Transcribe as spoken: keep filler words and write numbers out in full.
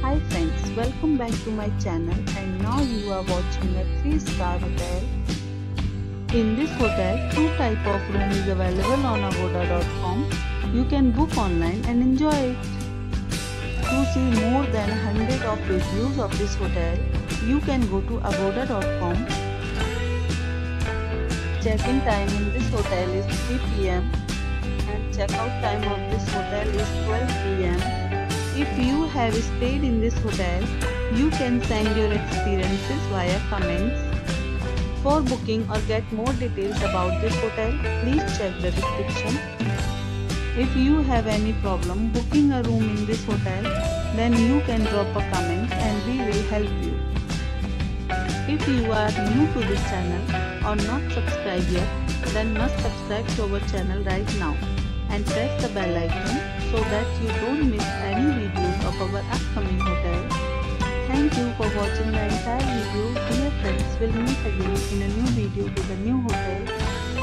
Hi friends, welcome back to my channel and now you are watching a three star hotel. In this hotel, two type of room is available on agoda dot com. You can book online and enjoy it. To see more than one hundred of reviews of this hotel, you can go to agoda dot com. Check-in time in this hotel is three p m and check-out time of this hotel is twelve p m If you have stayed in this hotel, you can send your experiences via comments. For booking or get more details about this hotel, please check the description. If you have any problem booking a room in this hotel, then you can drop a comment and we will help you. If you are new to this channel or not subscribed yet, then must subscribe to our channel right now and press the bell icon so that you don't miss any videos of our upcoming hotel. Thank you for watching the entire video. Dear friends, we'll meet again in a new video with a new hotel.